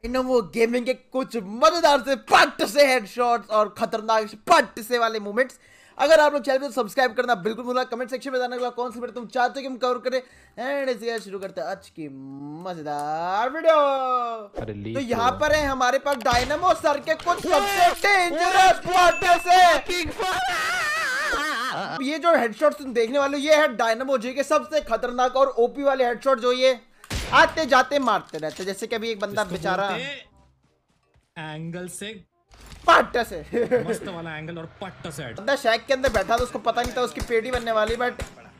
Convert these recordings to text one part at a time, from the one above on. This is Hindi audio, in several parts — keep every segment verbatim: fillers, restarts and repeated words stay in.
इनोवो गेमिंग के कुछ मजेदार से पट से हेडशॉट्स और खतरनाक से पट से वाले मोमेंट्स। अगर आप लोग चैनल को सब्सक्राइब करना बिल्कुल भूलना, कमेंट सेक्शन में बताना कौन सी वीडियो तुम चाहते हो कि हम कवर करें। एंड इसे शुरू करते हैं आज की मजेदार वीडियो। तो यहाँ पर है हमारे पास डायनामो सर के कुछ सबसे डेंजरस पट से। ये जो हेडशॉट्स तुम देखने वाले हो ये है डायनामो जी के सबसे खतरनाक और ओपी वाले हेडशॉट, जो ये आते जाते मारते रहते। जैसे कि अभी एक बंदा बेचारा एंगल से पट्ट से मस्त वाला एंगल और पट्ट से बंदा शैक के अंदर बैठा था, उसको पता नहीं था उसकी पेटी बनने वाली। बट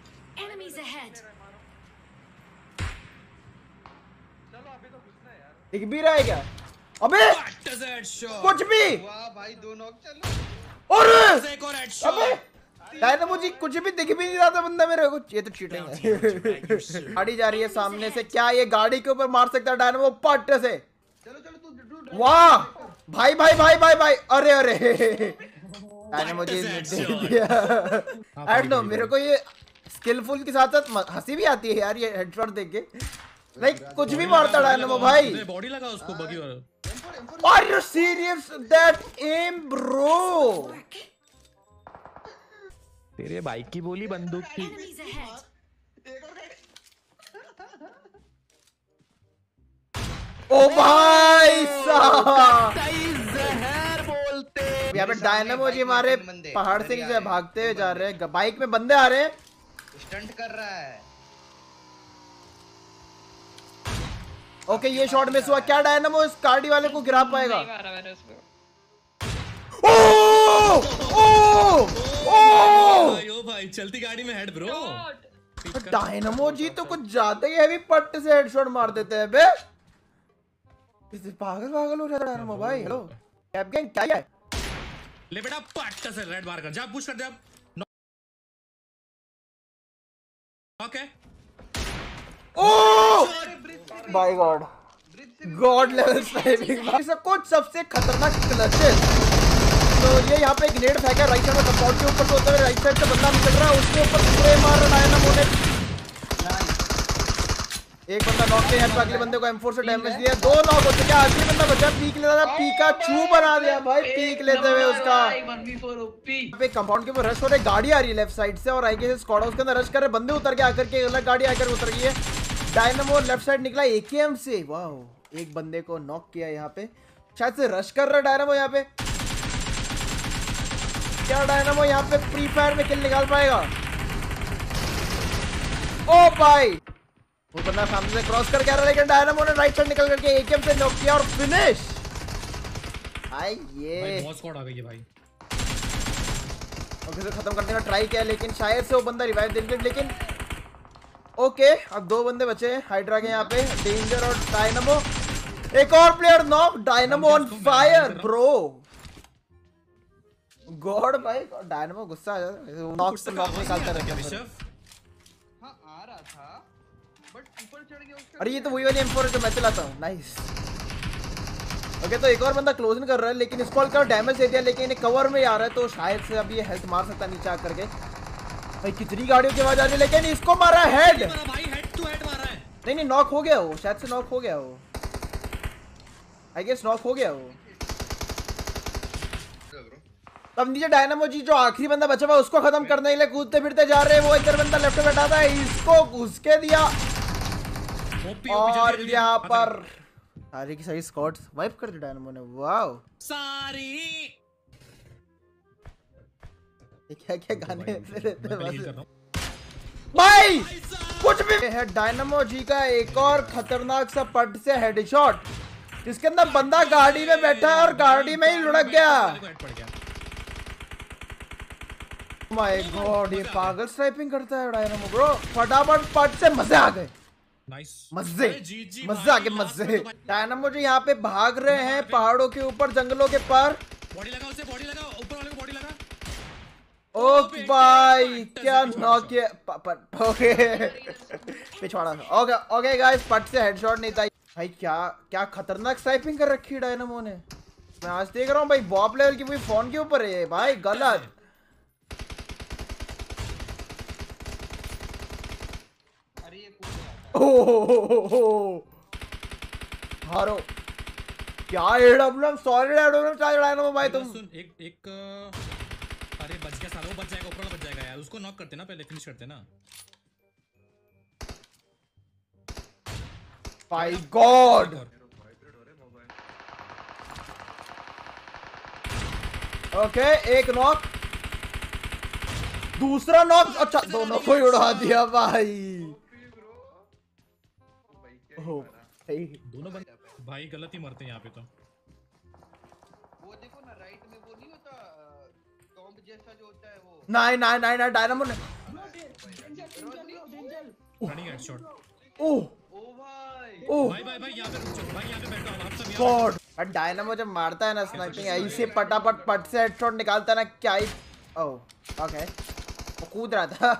दिख भी रहा है क्या? अबे कुछ भी भाई दो नॉक चलो। और एक और हेडशॉट। अबे डायनामो जी कुछ भी दिख भी नहीं रहा था बंदा मेरे को। ये तो चीटिंग है। गाड़ी जा रही है सामने से, क्या ये गाड़ी के ऊपर मार सकता है डायनामो पट से? चलो चलो तू वाह भाई भाई भाई भाई भाई, अरे अरे डायनामो जी ने दे दिया। आई डोंट नो, मेरे को ये स्किलफुल के साथ साथ हंसी भी आती है यार ये हेडशॉट देख के। लाइक कुछ भी मारता डायनामो भाई। बॉडी लगा उसको बगी वाला। Are you serious? That aim bro? तेरे बाइक की बोली बंदूक की। ओ भाई साहब, जहर बोलते। यहाँ पे डायनामो जी हमारे पहाड़ से नीचे भागते हुए जा रहे हैं। बाइक में बंदे आ रहे हैं, स्टंट कर रहा है। ओके ये शॉट मिस हुआ। क्या डायनामो इस कार्डी वाले को गिरा पाएगा? ओ ओ ओ भाई ओ भाई चलती गाड़ी में हेड ब्रो। डायनामो जी तो कुछ ज्यादा ही हैवी पट्ट से हेडशॉट मार देते हैं बे। इसे पागल पागल हो जाता है डायनामो भाई। हेलो कैप गैंग क्या है? ले बेटा पट्ट से रेड मार कर जा, पुश कर दे अब। Okay oh by god, god level sniping. सब कुछ सबसे खतरनाक क्लचेस। तो ये यहाँ पे एक ग्रेनेड फेंका राइट साइड में कंपाउंड के ऊपर से होते हुए राइट साइड से बंदा निकल रहा है, उसके ऊपर स्प्रे मार रहा है डायनामो ने। एक बंदा नॉक के हेड पे अगले बंदे को एम फोर से डैमेज दिया। दो नॉक हो चुके हैं, आखिरी बंदा बचा। पीक लेता था, पीका चू बना दिया भाई पीक लेते हुए उसका। पे कंपाउंड के ऊपर रश हो रहे, गाड़ी आ रही है लेफ्ट साइड से और आई के स्क्वाड उसके अंदर रश कर रहे। बंदे उतर के आकर के अलग गाड़ी आकर उतर गई है। डायनामो लेफ्ट साइड निकला एकेएम से। वाह, एक बंदे को नॉक किया यहाँ पे, शायद से रश कर रहा है डायनामो यहाँ पे। क्या डायनामो यहाँ पे प्री फायर में किल निकाल पाएगा? ओ भाई वो बंदा सामने से क्रॉस करके आ रहा है, लेकिन डायनामो ने राइट साइड निकल करके एकेएम से नॉक किया और फिनिश। आई ये भाई बहुत स्क्वाड आ गई है भाई। ओके से खत्म करने का ट्राई किया, लेकिन शायद से वो बंदा रिवाइव दे दिया। लेकिन ओके अब दो बंदे बचे हैं हाइड्रा के यहाँ पे, डेंजर और डायनामो। एक और player knock, Dynamo on fire bro. God भाई डायनामो गुस्सा आ जाता है, नॉक से नॉक निकालता रहता है। हां आ रहा था बट ऊपर चढ़ गया उसका। अरे ये तो वही वाली एम फोर है जो मैं चलाता हूं। नाइस। ओके तो एक और बंदा क्लोज इन कर रहा है, लेकिन इसको का डैमेज दे दिया, लेकिन ये कवर में आ रहा है तो शायद से अब ये हेल्थ मार सकता है नीचे आकर के। भाई कितनी गाड़ियों की आवाज आ रही है, लेकिन इसको मारा हेड। भाई हेड टू हेड मारा है। नहीं नहीं नॉक हो गया वो, शायद से नॉक हो गया वो। आई गेस नॉक हो गया वो। तब नीचे डायनामो जी जो आखिरी बंदा बचा हुआ उसको खत्म करने के लिए कूदते फिरते जा रहे हैं। वो इधर बंदा लेफ्ट में बैठा था, इसको घुस के दिया। और यहाँ पर सारी की सारी स्क्वाड्स वाइप कर दी डायनामो ने। वाओ सारी क्या क्या गाने भाई कुछ भी है। डायनामो जी का एक और खतरनाक सा पट से हेडशॉट, जिसके अंदर बंदा गाड़ी में बैठा है और गाड़ी में ही लुढ़क गया। माय गॉड ये पागल स्नाइपिंग करता है डायनामो ब्रो। फटाफट पट से मजे आ गए। नाइस मजे मजे आ गए मजे। डायनामो जी यहाँ पे भाग रहे हैं पहाड़ों के ऊपर, जंगलों के पार। बॉडी लगा उसे, बॉडी लगा ऊपर वाले को, बॉडी लगा। ओ भाई क्या नॉक किया। ओके पिछवाड़ा था। ओके ओके गाइस पट से हेडशॉट नहीं था भाई। क्या क्या खतरनाक स्नाइपिंग कर रखी है डायनामो ने। मैं आज देख रहा हूँ भाई बॉप लेवल की, फोन के ऊपर है भाई। गलत अरे ये कूद रहा था। ओ हारो क्या AWM solid AWM charge Dynamo भाई तुम। सुन एक एक अ, अरे बच गया साला, वो बच जाएगा, ऊपर वाला बच जाएगा यार, उसको नॉक करते ना, पहले फिनिश करते ना। My god. ओके एक नॉक, दूसरा नॉक, अच्छा दोनों को ही उड़ा दिया भाई। ओह भाई दोनों बंदे भाई गलत ही मरते हैं यहाँ पे तो। वो देखो ना राइट में वो नहीं होता टॉम्ब जैसा जो होता है वो। नहीं नहीं नहीं नहीं डायनामो ने। Running headshot. ओह ओ भाई ओह भाई भाई भाई यहाँ पे रुक जाओ भाई, यहाँ पे बैठो आप सब यहाँ गॉड। और डायनामो जब मारता है ना स्नाइपिंग ऐसे पटापट पट से हेडशॉट निकालता है ना, क्या ही। ओह ओके वो कूद रहा था।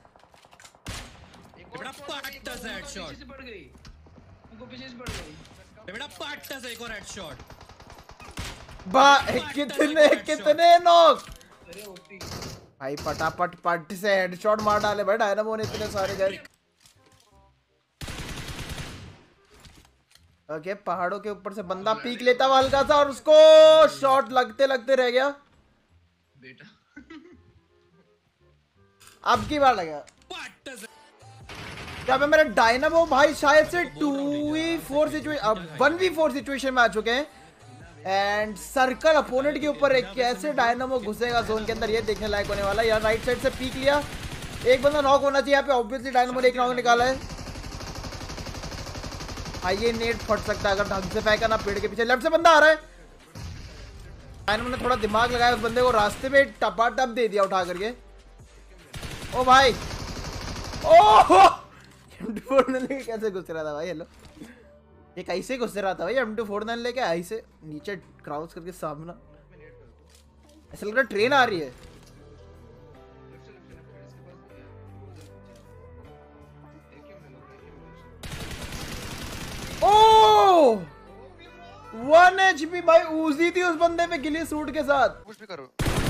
एक बेटा पट्टा से हेडशॉट, पीछे से पड़ गई, उनको पीछे से पड़ गई। बेटा पट्टा से एक और हेडशॉट। बा कितने कितने नॉक अरे ओपी भाई, पटापट पट से हेडशॉट मार डाले भाई डायनामो ने इतने सारे गए। ओके पहाड़ों के ऊपर से बंदा पीक लेता हुआ हल्का सा और उसको शॉट लगते लगते रह गया। बेटा अब की बार लगा पट्टा से जहाँ पे मेरा डायनामो भाई शायद से टू वी फोर सिचुएशन, अब वन वी फोर सिचुएशन में आ चुके हैं। एंड सर्कल अपोनेंट के ऊपर एक कैसे डायनामो घुसेगा जोन के अंदर, ये देखने लायक होने वाला है। यार राइट साइड से पीक लिया, एक बंदा नॉक होना चाहिए यहाँ पे, ऑब्वियसली डायनामो ने एक नॉक निकाला है। हाँ ये नेट फट सकता है अगर ढंग से फेंका ना। पेड़ के पीछे लेफ्ट से बंदा आ रहा है, डायनामो ने थोड़ा दिमाग लगाया, उस बंदे को रास्ते में टपा टप दे दिया उठा करके। ओ भाई oh M two four nine लेके कैसे घुस रहा था भाई। हेलो ये कैसे घुस रहा था भाई एम टू फोर नाइन लेके, ऐसे नीचे क्रॉस करके सामना, ऐसा लग रहा ट्रेन आ रही है। ओह वन एचपी भाई, ऊजी थी उस बंदे पे गिली सूट के साथ। कुछ भी करो।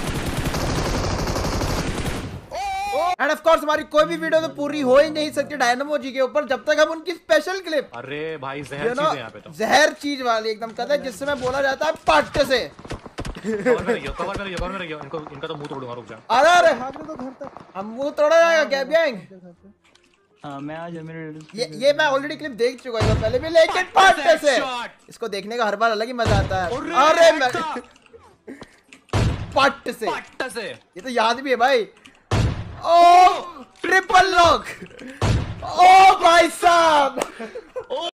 एंड ऑफ कोर्स हमारी कोई भी वीडियो तो पूरी हो ही नहीं सकती डायनामो जी के ऊपर जब तक हम उनकी स्पेशल क्लिप, अरे भाई जहर यू चीज नो है यहाँ पे तो। जहर चीज वाली एकदम कहते हैं जिससे मैं बोला जाता है पट्ट से। कवर में रहियो, कवर में रहियो, कवर में रहियो, इनको इनका तो मुंह तोड़ूंगा, रुक जा। अरे अरे हम मुंह तोड़ा जाएगा क्या गैंग। हाँ मैं आज मेरे ये ये मैं ऑलरेडी क्लिप देख चुका हूँ पहले भी, लेकिन पट्ट से इसको देखने का हर बार अलग ही मजा आता है। अरे मैं पट्ट से पट्टा से ये तो याद भी है भाई। ओ ट्रिपल लॉक, ओ भाई साहब, ओ